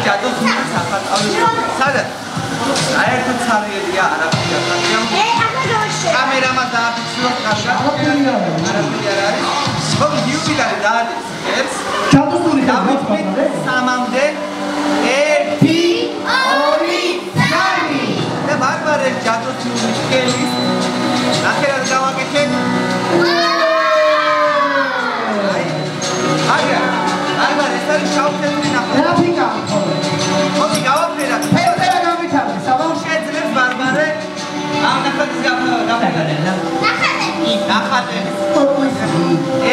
ჯადოს საფათაო სადაც საერთოდ ცარიელია არაფერი არ არის კამერამას დააფიქსიროთ კარგად არაფერი არ არის ხომ იუბილარი დაადეს ჯადოსული დავიწყოთ სამამდე 1 2 3 და ბარბარე ჯადოსული სკელის ნახერად გავაკეთე აი ბარბარე ეს არის შავთეთრი ნახე გრაფიკა მოდი გავაფერა ფერწერა გამიჩარდი საბავშვო შეძლებს ბარბარე ამ ნახატის გაფერდა ნახატი ნახატი